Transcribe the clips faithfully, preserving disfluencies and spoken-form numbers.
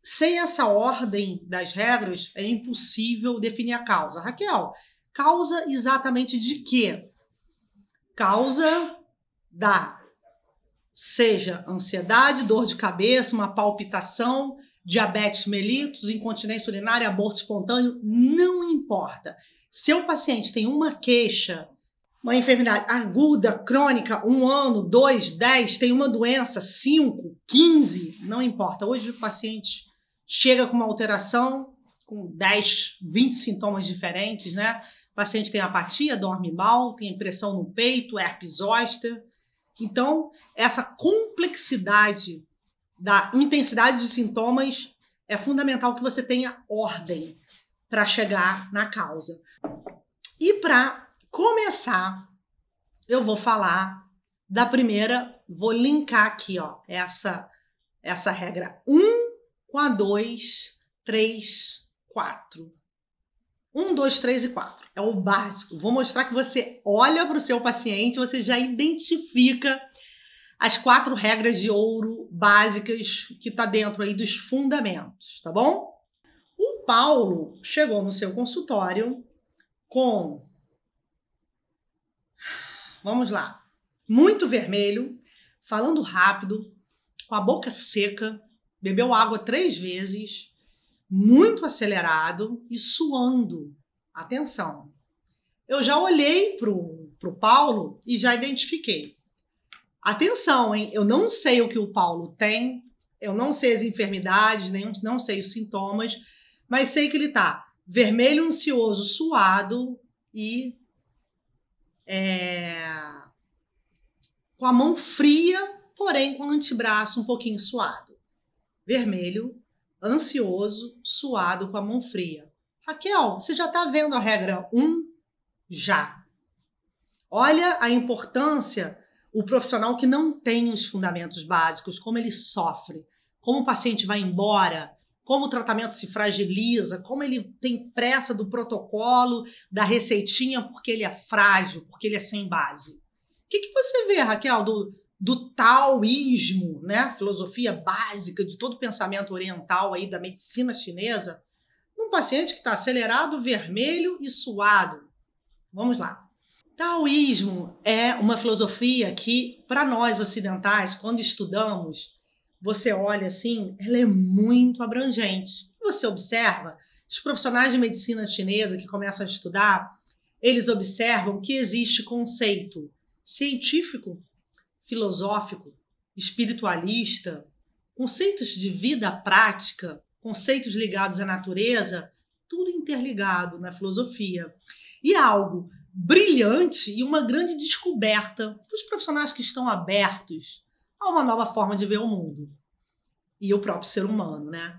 sem essa ordem das regras, é impossível definir a causa. Raquel, causa exatamente de quê? Causa da, seja ansiedade, dor de cabeça, uma palpitação, diabetes mellitus, incontinência urinária, aborto espontâneo, não importa. Se o paciente tem uma queixa, uma enfermidade aguda, crônica, um ano, dois, dez, tem uma doença, cinco, quinze, não importa. Hoje o paciente chega com uma alteração, com dez, vinte sintomas diferentes, né? O paciente tem apatia, dorme mal, tem pressão no peito, herpes zoster. Então, essa complexidade da intensidade de sintomas é fundamental que você tenha ordem para chegar na causa. E para começar, eu vou falar da primeira, vou linkar aqui, ó, essa, essa regra um com a dois, três, quatro. um, dois, três e quatro. É o básico. Vou mostrar que você olha para o seu paciente, você já identifica as quatro regras de ouro básicas que está dentro aí dos fundamentos, tá bom? O Paulo chegou no seu consultório com, vamos lá, muito vermelho, falando rápido, com a boca seca, bebeu água três vezes, muito acelerado e suando. Atenção. Eu já olhei pro, pro Paulo e já identifiquei. Atenção, hein? Eu não sei o que o Paulo tem, eu não sei as enfermidades, nem, não sei os sintomas, mas sei que ele tá vermelho, ansioso, suado e é, com a mão fria, porém com o antebraço um pouquinho suado. Vermelho, ansioso, suado, com a mão fria. Raquel, você já está vendo a regra um? Já. Olha a importância, o profissional que não tem os fundamentos básicos, como ele sofre, como o paciente vai embora, como o tratamento se fragiliza, como ele tem pressa do protocolo, da receitinha, porque ele é frágil, porque ele é sem base. O que, que você vê, Raquel, do, do taoísmo, né? Filosofia básica de todo o pensamento oriental aí da medicina chinesa, num paciente que está acelerado, vermelho e suado? Vamos lá. Taoísmo é uma filosofia que, para nós ocidentais, quando estudamos, você olha assim, ela é muito abrangente. Você observa, os profissionais de medicina chinesa que começam a estudar, eles observam que existe conceito científico, filosófico, espiritualista, conceitos de vida prática, conceitos ligados à natureza, tudo interligado na filosofia. E algo brilhante e uma grande descoberta para os profissionais que estão abertos a uma nova forma de ver o mundo e o próprio ser humano, né?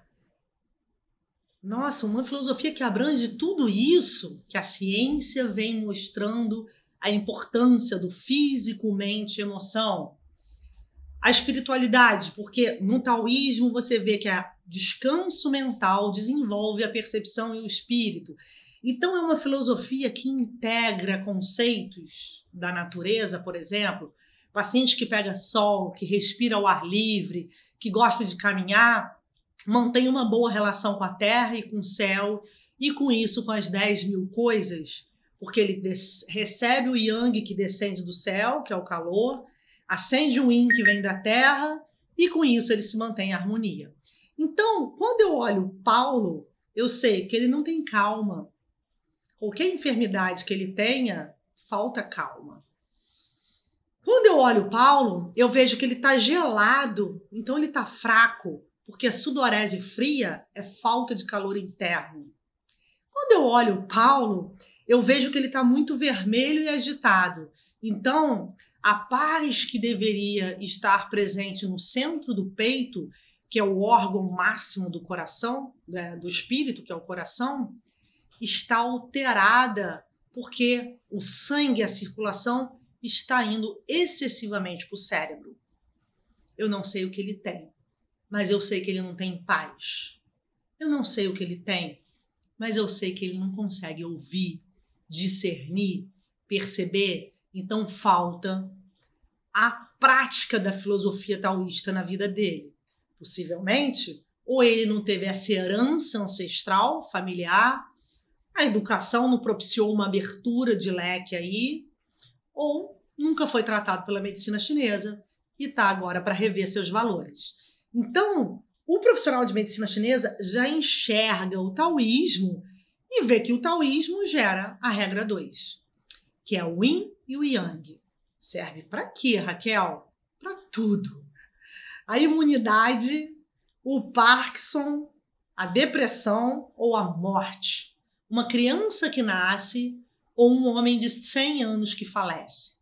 Nossa, uma filosofia que abrange tudo isso, que a ciência vem mostrando a importância do físico, mente e emoção. A espiritualidade, porque no taoísmo você vê que a descanso mental desenvolve a percepção e o espírito. Então é uma filosofia que integra conceitos da natureza, por exemplo, paciente que pega sol, que respira ao ar livre, que gosta de caminhar, mantém uma boa relação com a terra e com o céu, e com isso com as dez mil coisas, porque ele recebe o yang que descende do céu, que é o calor, acende o yin que vem da terra, e com isso ele se mantém em harmonia. Então, quando eu olho o Paulo, eu sei que ele não tem calma. Qualquer enfermidade que ele tenha, falta calma. Quando eu olho o Paulo, eu vejo que ele está gelado, então ele está fraco, porque a sudorese fria é falta de calor interno. Quando eu olho o Paulo, eu vejo que ele está muito vermelho e agitado. Então, a paz que deveria estar presente no centro do peito, que é o órgão máximo do coração, né, do espírito, que é o coração, está alterada porque o sangue, a circulação, está indo excessivamente para o cérebro. Eu não sei o que ele tem, mas eu sei que ele não tem paz. Eu não sei o que ele tem, mas eu sei que ele não consegue ouvir, discernir, perceber. Então falta a prática da filosofia taoísta na vida dele. Possivelmente ou ele não teve essa herança ancestral, familiar, a educação não propiciou uma abertura de leque aí, ou nunca foi tratado pela medicina chinesa e está agora para rever seus valores. Então, o profissional de medicina chinesa já enxerga o taoísmo e vê que o taoísmo gera a regra dois, que é o yin e o yang. Serve para quê, Raquel? Para tudo. A imunidade, o Parkinson, a depressão ou a morte. Uma criança que nasce ou um homem de cem anos que falece.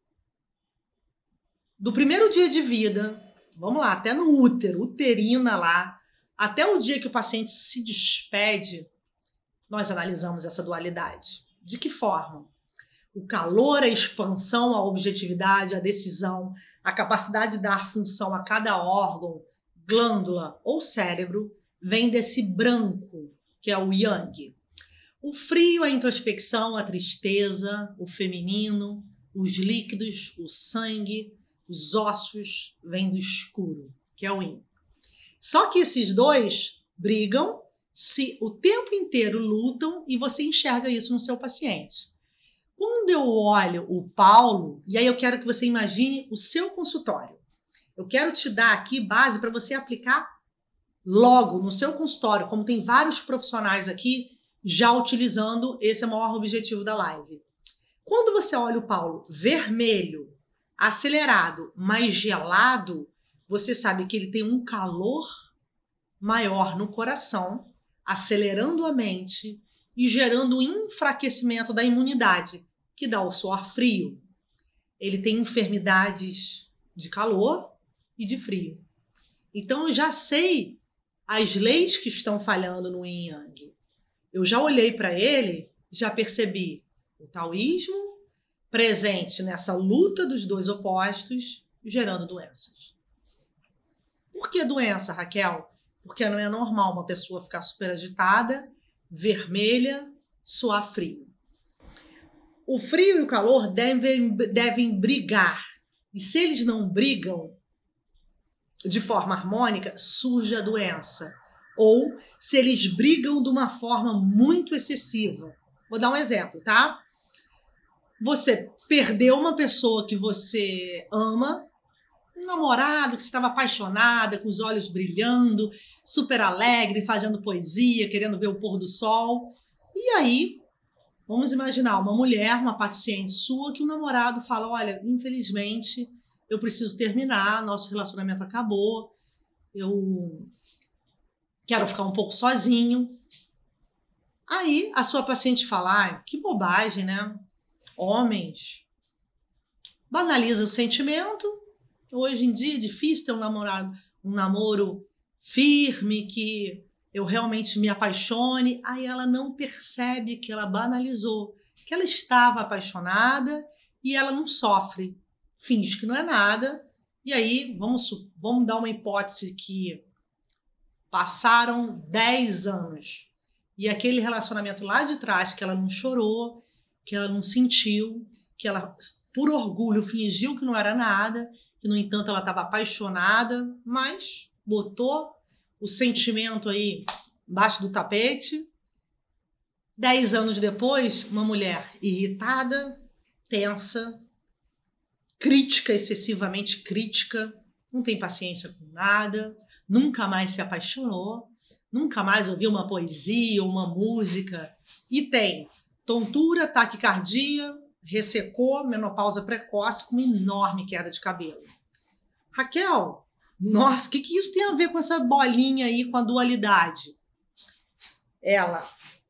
Do primeiro dia de vida, vamos lá, até no útero, uterina lá, até o dia que o paciente se despede, nós analisamos essa dualidade. De que forma? O calor, a expansão, a objetividade, a decisão, a capacidade de dar função a cada órgão, glândula ou cérebro, vem desse branco, que é o yang. O frio, a introspecção, a tristeza, o feminino, os líquidos, o sangue, os ossos, vem do escuro, que é o yin. Só que esses dois brigam, se o tempo inteiro lutam e você enxerga isso no seu paciente. Quando eu olho o Paulo, e aí eu quero que você imagine o seu consultório. Eu quero te dar aqui base para você aplicar logo no seu consultório, como tem vários profissionais aqui já utilizando, esse é o maior objetivo da live. Quando você olha o Paulo vermelho, acelerado, mais gelado, você sabe que ele tem um calor maior no coração, acelerando a mente e gerando um enfraquecimento da imunidade, que dá o suor frio. Ele tem enfermidades de calor e de frio. Então eu já sei as leis que estão falhando no yin yang. Eu já olhei para ele, já percebi o taoísmo presente nessa luta dos dois opostos, gerando doenças. Por que doença, Raquel? Porque não é normal uma pessoa ficar super agitada, vermelha, suar frio. O frio e o calor devem, devem brigar. E se eles não brigam de forma harmônica, surge a doença. Ou se eles brigam de uma forma muito excessiva. Vou dar um exemplo, tá? Você perdeu uma pessoa que você ama, um namorado que você estava apaixonada, com os olhos brilhando, super alegre, fazendo poesia, querendo ver o pôr do sol. E aí, vamos imaginar uma mulher, uma paciente sua, que o namorado fala, olha, infelizmente, eu preciso terminar, nosso relacionamento acabou, eu quero ficar um pouco sozinho. Aí, a sua paciente fala, ah, que bobagem, né? Homens banalizam o sentimento. Hoje em dia é difícil ter um namorado, um namoro firme, que eu realmente me apaixone. Aí ela não percebe que ela banalizou, que ela estava apaixonada e ela não sofre, finge que não é nada. E aí, vamos, vamos dar uma hipótese que passaram dez anos e aquele relacionamento lá de trás que ela não chorou, que ela não sentiu, que ela, por orgulho, fingiu que não era nada, que, no entanto, ela estava apaixonada, mas botou o sentimento aí embaixo do tapete. Dez anos depois, uma mulher irritada, tensa, crítica, excessivamente crítica, não tem paciência com nada, nunca mais se apaixonou, nunca mais ouviu uma poesia, uma música, e tem tontura, taquicardia, ressecou, menopausa precoce com uma enorme queda de cabelo. Raquel, nossa, o que, que isso tem a ver com essa bolinha aí, com a dualidade? Ela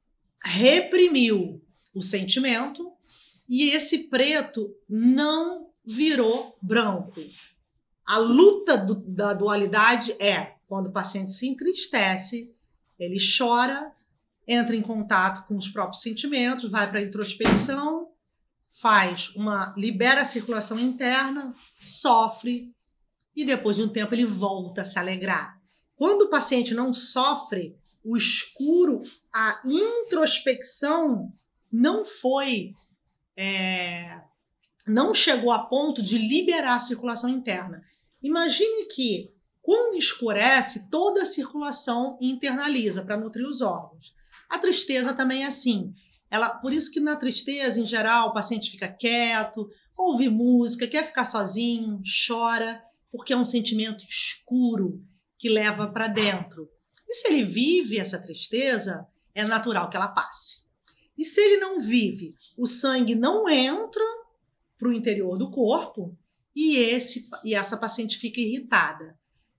reprimiu o sentimento e esse preto não virou branco. A luta do, da dualidade é quando o paciente se entristece, ele chora, entra em contato com os próprios sentimentos, vai para a introspecção, faz uma, libera a circulação interna, sofre e depois de um tempo ele volta a se alegrar. Quando o paciente não sofre, o escuro, a introspecção não foi, é, não chegou a ponto de liberar a circulação interna. Imagine que Quando escurece, toda a circulação internaliza para nutrir os órgãos. A tristeza também é assim. Ela, por isso que na tristeza, em geral, o paciente fica quieto, ouve música, quer ficar sozinho, chora, porque é um sentimento escuro que leva para dentro. E se ele vive essa tristeza, é natural que ela passe. E se ele não vive, o sangue não entra para o interior do corpo e, esse, e essa paciente fica irritada.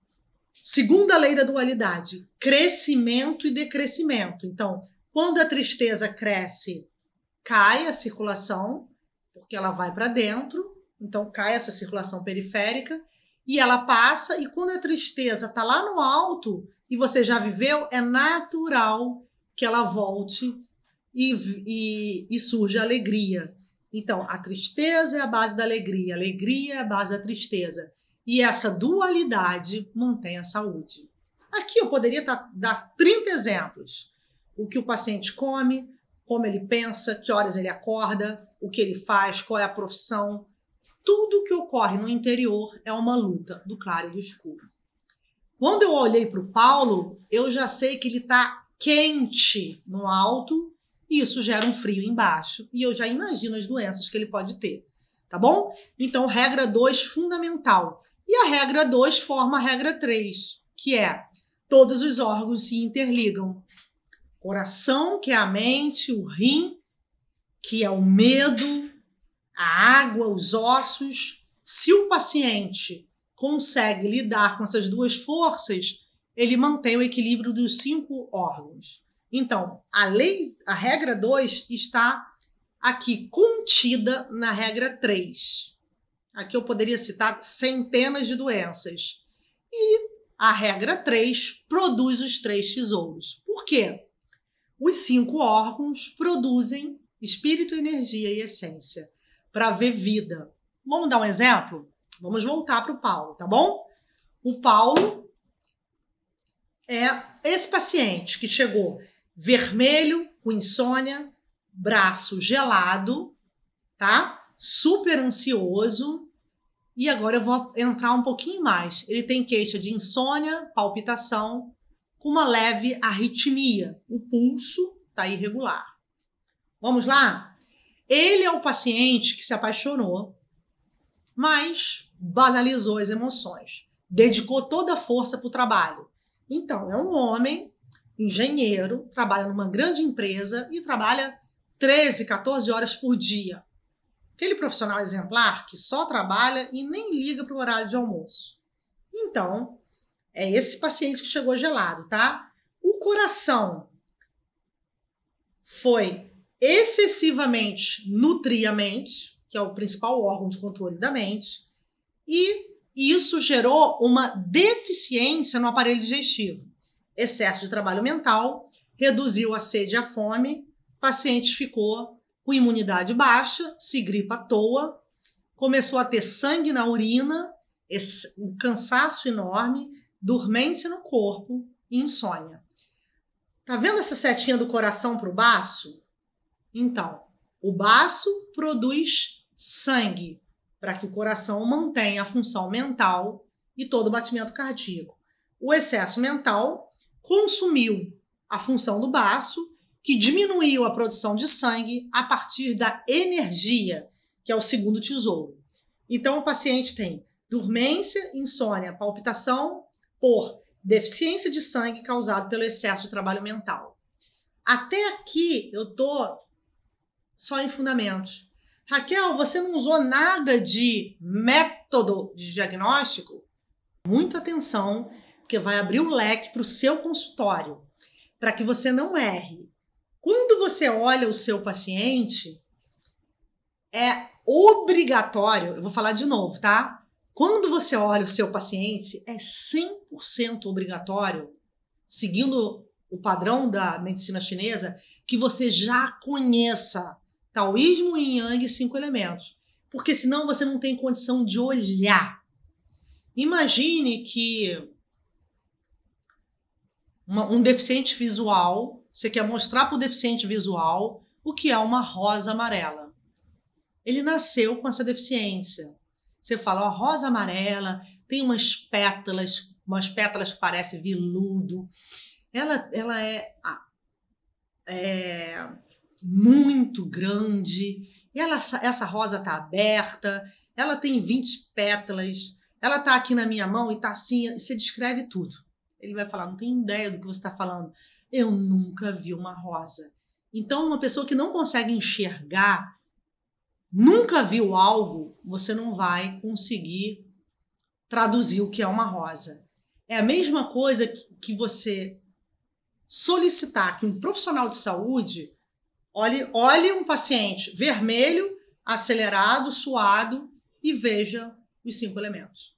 Segunda lei da dualidade, crescimento e decrescimento. Então, quando a tristeza cresce, cai a circulação, porque ela vai para dentro, então cai essa circulação periférica, e ela passa, e quando a tristeza está lá no alto, e você já viveu, é natural que ela volte e, e, e surge a alegria. Então, a tristeza é a base da alegria, a alegria é a base da tristeza. E essa dualidade mantém a saúde. Aqui eu poderia dar trinta exemplos. O que o paciente come, como ele pensa, que horas ele acorda, o que ele faz, qual é a profissão. Tudo que ocorre no interior é uma luta do claro e do escuro. Quando eu olhei para o Paulo, eu já sei que ele está quente no alto e isso gera um frio embaixo. E eu já imagino as doenças que ele pode ter. Tá bom? Então, regra dois, fundamental. E a regra dois forma a regra três, que é todos os órgãos se interligam. Coração, que é a mente, o rim, que é o medo, a água, os ossos. Se o paciente consegue lidar com essas duas forças, ele mantém o equilíbrio dos cinco órgãos. Então, a lei, a regra dois está aqui contida na regra três. Aqui eu poderia citar centenas de doenças. E a regra três produz os três tesouros. Por quê? Os cinco órgãos produzem espírito, energia e essência para ver vida. Vamos dar um exemplo? Vamos voltar para o Paulo, tá bom? O Paulo é esse paciente que chegou vermelho, com insônia, braço gelado, tá? Super ansioso. E agora eu vou entrar um pouquinho mais. Ele tem queixa de insônia, palpitação, com uma leve arritmia. O pulso está irregular. Vamos lá? Ele é o paciente que se apaixonou, mas banalizou as emoções. Dedicou toda a força para o trabalho. Então, é um homem, engenheiro, trabalha numa grande empresa e trabalha treze, quatorze horas por dia. Aquele profissional exemplar que só trabalha e nem liga para o horário de almoço. Então, é esse paciente que chegou gelado, tá? O coração foi excessivamente nutrir a mente, que é o principal órgão de controle da mente, e isso gerou uma deficiência no aparelho digestivo. Excesso de trabalho mental, reduziu a sede e a fome, o paciente ficou com imunidade baixa, se gripa à toa, começou a ter sangue na urina, um cansaço enorme, dormência no corpo e insônia. Tá vendo essa setinha do coração para o baço? Então, o baço produz sangue para que o coração mantenha a função mental e todo o batimento cardíaco. O excesso mental consumiu a função do baço, que diminuiu a produção de sangue a partir da energia, que é o segundo tesouro. Então, o paciente tem dormência, insônia, palpitação por deficiência de sangue causada pelo excesso de trabalho mental. Até aqui eu estou só em fundamentos. Raquel, você não usou nada de método de diagnóstico? Muita atenção, porque vai abrir o leque para o seu consultório, para que você não erre. Quando você olha o seu paciente, é obrigatório, eu vou falar de novo, tá? Quando você olha o seu paciente, é cem por cento obrigatório, seguindo o padrão da medicina chinesa, que você já conheça taoísmo, yin yang e cinco elementos. Porque senão você não tem condição de olhar. Imagine que uma, um deficiente visual, você quer mostrar para o deficiente visual o que é uma rosa amarela. Ele nasceu com essa deficiência. Você fala, ó, rosa amarela, tem umas pétalas umas pétalas que parecem veludo. Ela, ela é, é muito grande. Ela, essa rosa está aberta, ela tem vinte pétalas, ela está aqui na minha mão e está assim, você descreve tudo. Ele vai falar, não tenho ideia do que você está falando. Eu nunca vi uma rosa. Então, uma pessoa que não consegue enxergar, nunca viu algo, você não vai conseguir traduzir o que é uma rosa. É a mesma coisa que você solicitar que um profissional de saúde olhe, olhe um paciente vermelho, acelerado, suado e veja os cinco elementos.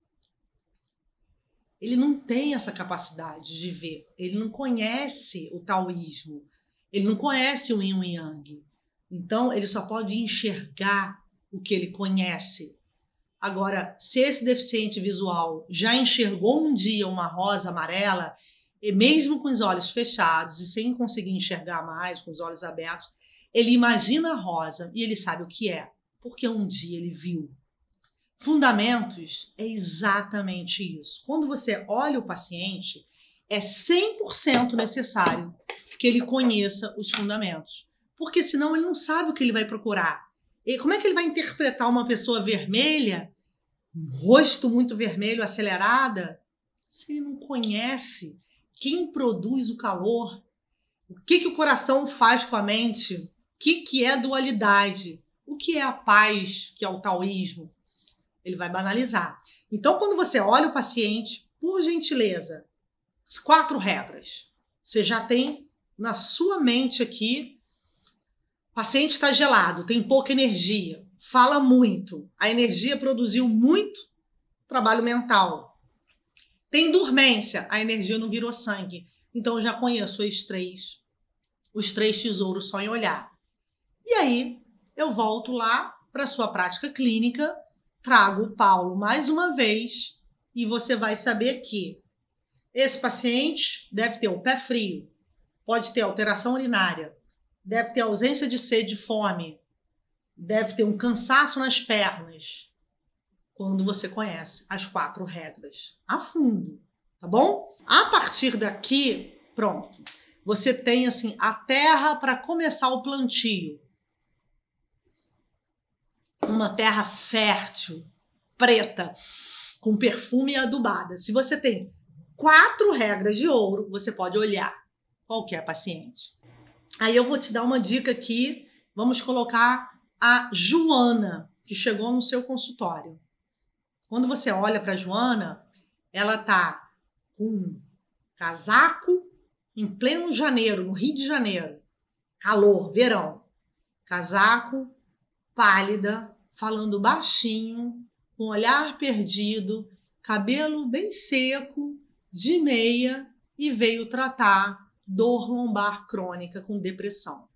Ele não tem essa capacidade de ver. Ele não conhece o taoísmo. Ele não conhece o yin e yang. Então, ele só pode enxergar o que ele conhece. Agora, se esse deficiente visual já enxergou um dia uma rosa amarela, e mesmo com os olhos fechados e sem conseguir enxergar mais, com os olhos abertos, ele imagina a rosa e ele sabe o que é, porque um dia ele viu. Fundamentos é exatamente isso. Quando você olha o paciente, é cem por cento necessário que ele conheça os fundamentos, porque senão ele não sabe o que ele vai procurar. E como é que ele vai interpretar uma pessoa vermelha, um rosto muito vermelho, acelerada, se ele não conhece quem produz o calor, o que, que o coração faz com a mente, o que, que é dualidade, o que é a paz, que é o taoísmo. Ele vai banalizar. Então, quando você olha o paciente, por gentileza, as quatro regras. Você já tem na sua mente aqui, o paciente está gelado, tem pouca energia, fala muito, a energia produziu muito trabalho mental. Tem dormência, a energia não virou sangue. Então, eu já conheço os três, os três tesouros só em olhar. E aí, eu volto lá para a sua prática clínica, trago o Paulo mais uma vez e você vai saber que esse paciente deve ter o pé frio, pode ter alteração urinária, deve ter ausência de sede e fome, deve ter um cansaço nas pernas, quando você conhece as quatro regras a fundo, tá bom? A partir daqui, pronto, você tem assim a terra para começar o plantio. Uma terra fértil, preta, com perfume adubada. Se você tem quatro regras de ouro, você pode olhar qualquer paciente. Aí eu vou te dar uma dica aqui. Vamos colocar a Joana, que chegou no seu consultório. Quando você olha para a Joana, ela tá com um casaco em pleno janeiro, no Rio de Janeiro. Calor, verão. Casaco, pálida, falando baixinho, com olhar perdido, cabelo bem seco, de meia, e veio tratar dor lombar crônica com depressão.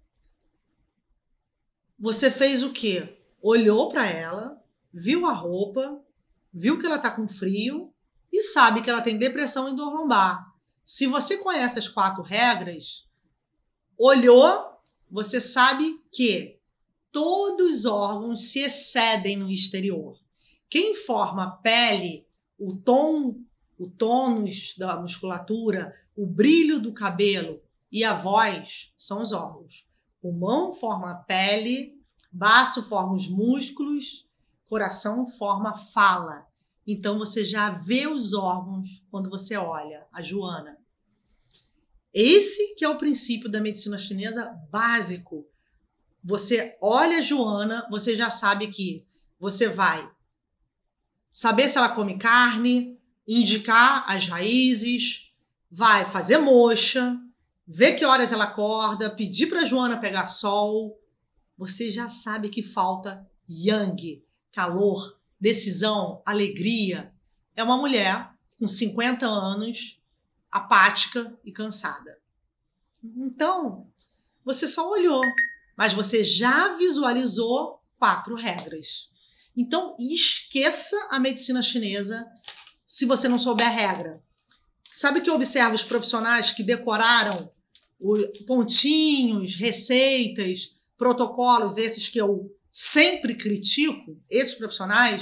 Você fez o quê? Olhou para ela, viu a roupa, viu que ela está com frio e sabe que ela tem depressão e dor lombar. Se você conhece as quatro regras, olhou, você sabe que todos os órgãos se excedem no exterior. Quem forma a pele, o tom, o tônus da musculatura, o brilho do cabelo e a voz são os órgãos. Pulmão forma a pele, baço forma os músculos, coração forma a fala. Então você já vê os órgãos quando você olha a Joana. Esse que é o princípio da medicina chinesa básico. Você olha a Joana, você já sabe que você vai saber se ela come carne, indicar as raízes, vai fazer moxa, ver que horas ela acorda, pedir para a Joana pegar sol. Você já sabe que falta yang, calor, decisão, alegria. É uma mulher com cinquenta anos, apática e cansada. Então, você só olhou, mas você já visualizou quatro regras. Então, esqueça a medicina chinesa se você não souber a regra. Sabe que eu observo os profissionais que decoraram pontinhos, receitas, protocolos, esses que eu sempre critico, esses profissionais,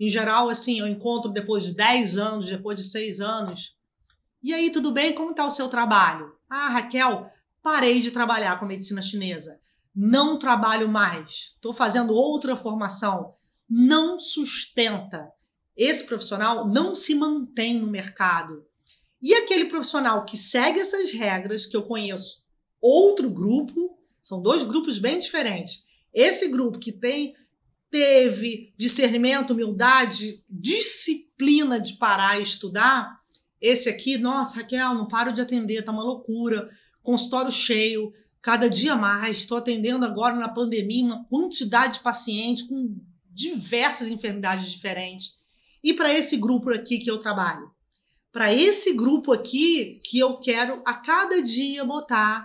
Em geral, assim, eu encontro depois de dez anos, depois de seis anos. E aí, tudo bem? Como está o seu trabalho? Ah, Raquel, parei de trabalhar com medicina chinesa. Não trabalho mais. Estou fazendo outra formação. Não sustenta. Esse profissional não se mantém no mercado. E aquele profissional que segue essas regras, que eu conheço outro grupo, são dois grupos bem diferentes. Esse grupo que tem, teve discernimento, humildade, disciplina de parar e estudar, esse aqui, nossa, Raquel, não paro de atender, tá uma loucura, consultório cheio, cada dia mais, estou atendendo agora na pandemia uma quantidade de pacientes com diversas enfermidades diferentes. E para esse grupo aqui que eu trabalho? Para esse grupo aqui que eu quero a cada dia botar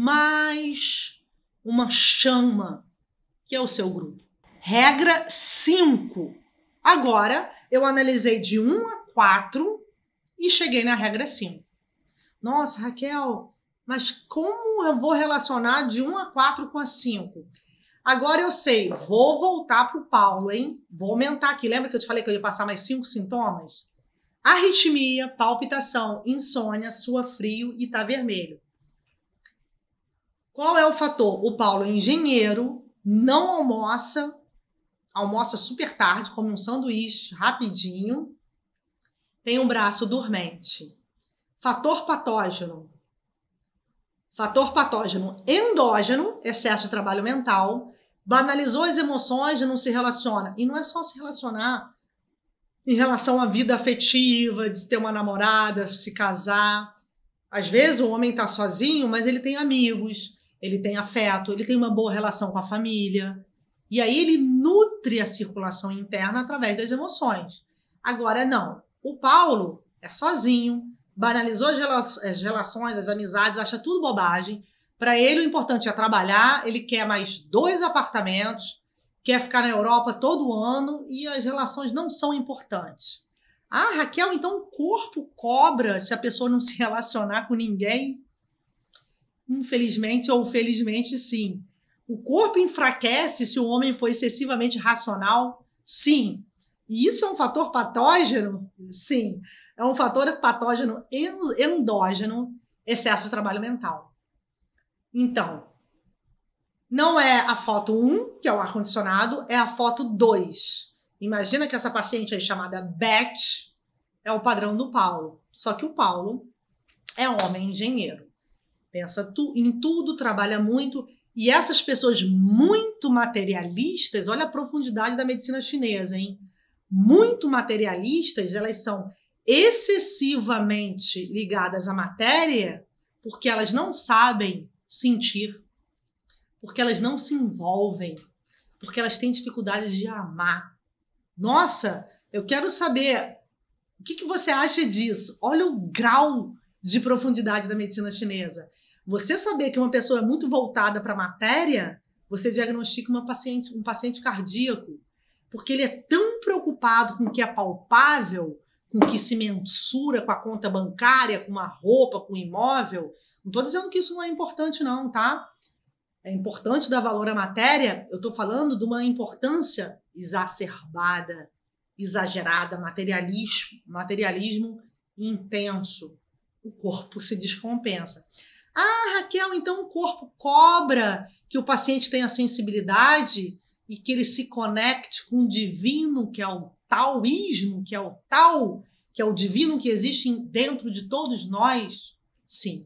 mais uma chama, que é o seu grupo. Regra cinco. Agora, eu analisei de um a quatro e cheguei na regra cinco. Nossa, Raquel, mas como eu vou relacionar de um a quatro com a cinco? Agora eu sei, vou voltar para o Paulo, hein? Vou aumentar aqui. Lembra que eu te falei que eu ia passar mais cinco sintomas? Arritmia, palpitação, insônia, sua frio e tá vermelho. Qual é o fator? O Paulo é engenheiro, não almoça, almoça super tarde, come um sanduíche rapidinho, tem um braço dormente. Fator patógeno. Fator patógeno endógeno, excesso de trabalho mental, banalizou as emoções e não se relaciona. E não é só se relacionar em relação à vida afetiva, de ter uma namorada, se casar. Às vezes o homem está sozinho, mas ele tem amigos, ele tem afeto, ele tem uma boa relação com a família. E aí ele nutre a circulação interna através das emoções. Agora não. O Paulo é sozinho, banalizou as relações, as amizades, acha tudo bobagem. Para ele o importante é trabalhar, ele quer mais dois apartamentos, quer ficar na Europa todo ano e as relações não são importantes. Ah, Raquel, então o corpo cobra se a pessoa não se relacionar com ninguém? Infelizmente ou felizmente, sim. O corpo enfraquece se o homem for excessivamente racional? Sim. E isso é um fator patógeno? Sim. É um fator patógeno endógeno, excesso de trabalho mental. Então, não é a foto um, que é o ar-condicionado, é a foto dois. Imagina que essa paciente aí chamada Beth é o padrão do Paulo. Só que o Paulo é homem engenheiro. Pensa tu, em tudo, trabalha muito. E essas pessoas muito materialistas, olha a profundidade da medicina chinesa, hein? Muito materialistas, elas são excessivamente ligadas à matéria porque elas não sabem sentir, porque elas não se envolvem, porque elas têm dificuldade de amar. Nossa, eu quero saber o que, que você acha disso. Olha o grau de profundidade da medicina chinesa. Você saber que uma pessoa é muito voltada para a matéria, você diagnostica uma paciente, um paciente cardíaco, porque ele é tão preocupado com o que é palpável, com o que se mensura com a conta bancária, com uma roupa, com um imóvel. Não estou dizendo que isso não é importante não, tá? É importante dar valor à matéria, eu estou falando de uma importância exacerbada, exagerada, materialismo, materialismo intenso. O corpo se descompensa. Ah, Raquel, então o corpo cobra que o paciente tenha sensibilidade e que ele se conecte com o divino, que é o taoísmo, que é o tal, que é o divino que existe dentro de todos nós? Sim.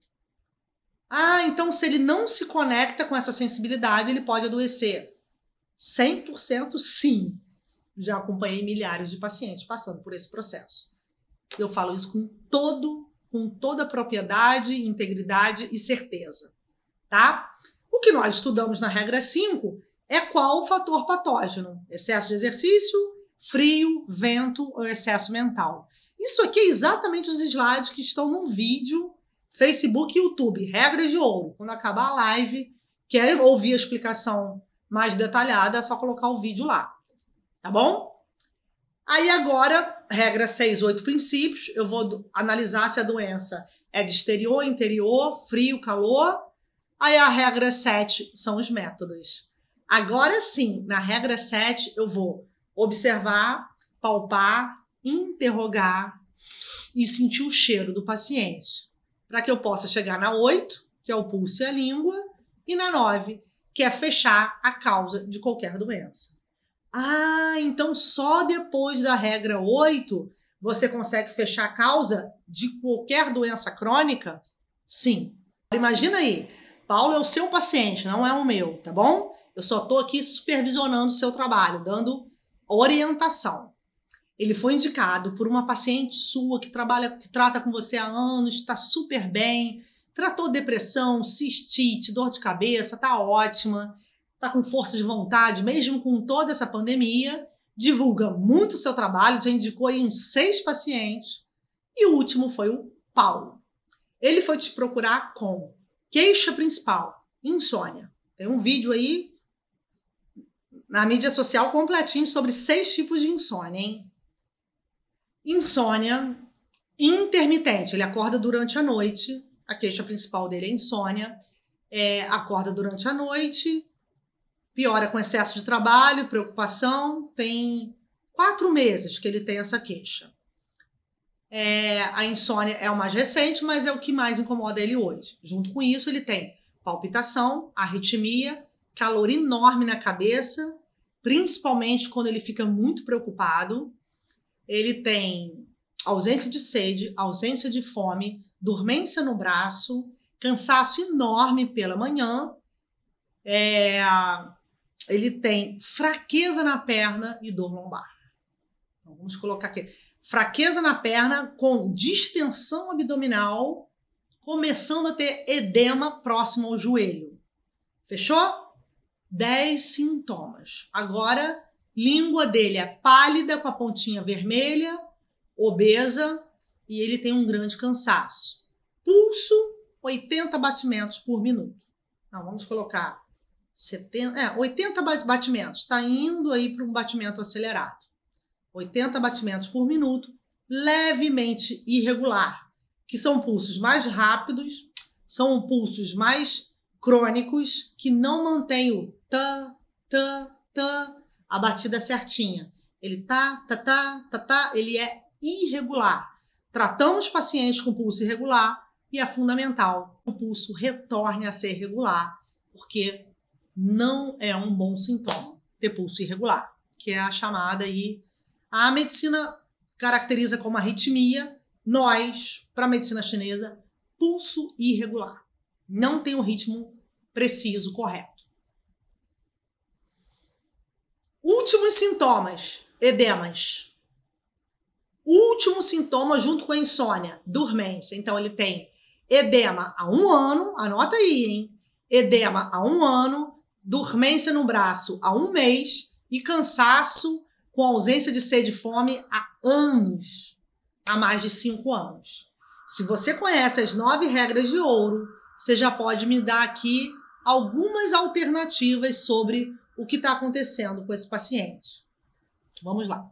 Ah, então se ele não se conecta com essa sensibilidade, ele pode adoecer. cem por cento sim. Já acompanhei milhares de pacientes passando por esse processo. Eu falo isso com todo, com toda a propriedade, integridade e certeza, tá? O que nós estudamos na regra cinco é qual o fator patógeno? Excesso de exercício, frio, vento ou excesso mental. Isso aqui é exatamente os slides que estão no vídeo Facebook e YouTube, regras de ouro. Quando acabar a live, quer ouvir a explicação mais detalhada, é só colocar o vídeo lá, tá bom? Aí agora, regra seis, oito princípios, eu vou analisar se a doença é de exterior, interior, frio, calor. Aí a regra sete são os métodos. Agora sim, na regra sete, eu vou observar, palpar, interrogar e sentir o cheiro do paciente, para que eu possa chegar na oito, que é o pulso e a língua, e na nove, que é fechar a causa de qualquer doença. Ah, então só depois da regra oito você consegue fechar a causa de qualquer doença crônica? Sim. Imagina aí, Paulo é o seu paciente, não é o meu, tá bom? Eu só estou aqui supervisionando o seu trabalho, dando orientação. Ele foi indicado por uma paciente sua que trabalha, que trata com você há anos, está super bem, tratou depressão, cistite, dor de cabeça, está ótima, está com força de vontade, mesmo com toda essa pandemia, divulga muito o seu trabalho, já indicou aí uns seis pacientes, e o último foi o Paulo. Ele foi te procurar com queixa principal, insônia. Tem um vídeo aí na mídia social completinho sobre seis tipos de insônia, hein? Insônia intermitente, ele acorda durante a noite, a queixa principal dele é insônia, é, acorda durante a noite, piora com excesso de trabalho, preocupação, tem quatro meses que ele tem essa queixa. É, a insônia é o mais recente, mas é o que mais incomoda ele hoje. Junto com isso, ele tem palpitação, arritmia, calor enorme na cabeça, principalmente quando ele fica muito preocupado. Ele tem ausência de sede, ausência de fome, dormência no braço, cansaço enorme pela manhã, é, ele tem fraqueza na perna e dor lombar. Então, vamos colocar aqui. Fraqueza na perna com distensão abdominal, começando a ter edema próximo ao joelho. Fechou? dez sintomas. Agora, língua dele é pálida com a pontinha vermelha, obesa, e ele tem um grande cansaço. Pulso, oitenta batimentos por minuto. Então, vamos colocar setenta, é, oitenta batimentos. Está indo aí para um batimento acelerado. oitenta batimentos por minuto, levemente irregular, que são pulsos mais rápidos, são pulsos mais crônicos, que não mantêm o tã, tã, tã, a batida certinha. Ele tá, tá, tá, tá, tá, ele é irregular. Tratamos pacientes com pulso irregular e é fundamental que o pulso retorne a ser regular, porque não é um bom sintoma ter pulso irregular, que é a chamada aí. A medicina caracteriza como arritmia, nós, para a medicina chinesa, pulso irregular. Não tem o ritmo preciso, correto. Últimos sintomas, edemas. Último sintoma junto com a insônia, dormência. Então, ele tem edema há um ano, anota aí, hein? Edema há um ano, dormência no braço há um mês e cansaço com ausência de sede e fome há anos, há mais de cinco anos. Se você conhece as nove regras de ouro, você já pode me dar aqui algumas alternativas sobre o que está acontecendo com esse paciente. Vamos lá.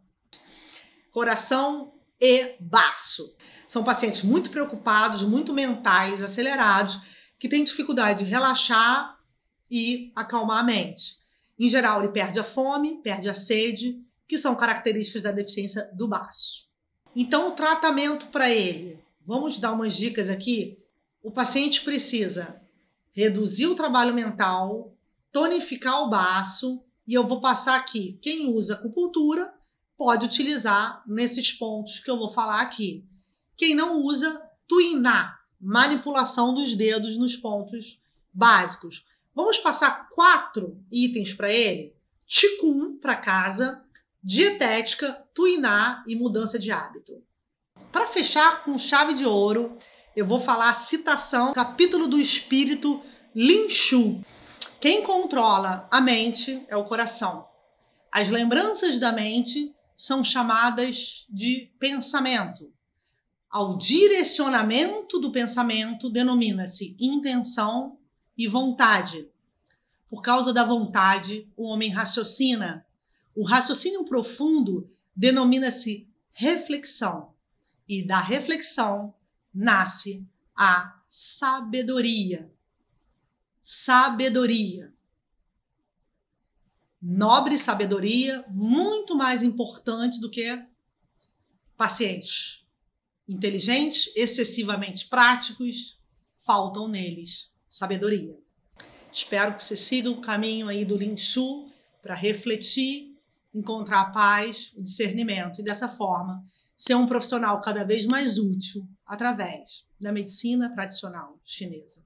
Coração e baço. São pacientes muito preocupados, muito mentais, acelerados, que têm dificuldade de relaxar e acalmar a mente. Em geral, ele perde a fome, perde a sede, que são características da deficiência do baço. Então, o tratamento para ele, vamos dar umas dicas aqui. O paciente precisa reduzir o trabalho mental, tonificar o baço, e eu vou passar aqui. Quem usa acupuntura pode utilizar nesses pontos que eu vou falar aqui. Quem não usa, tuinar, manipulação dos dedos nos pontos básicos. Vamos passar quatro itens para ele? Qigong para casa, dietética, tuinar e mudança de hábito. Para fechar com chave de ouro, eu vou falar a citação, capítulo do espírito Lin Shu. Quem controla a mente é o coração. As lembranças da mente são chamadas de pensamento. Ao direcionamento do pensamento denomina-se intenção e vontade. Por causa da vontade, o homem raciocina. O raciocínio profundo denomina-se reflexão. E da reflexão nasce a sabedoria. Sabedoria. Nobre sabedoria, muito mais importante do que pacientes. Inteligentes, excessivamente práticos, faltam neles sabedoria. Espero que você siga o caminho aí do Lin Shu para refletir, encontrar a paz, o discernimento e dessa forma ser um profissional cada vez mais útil através da medicina tradicional chinesa.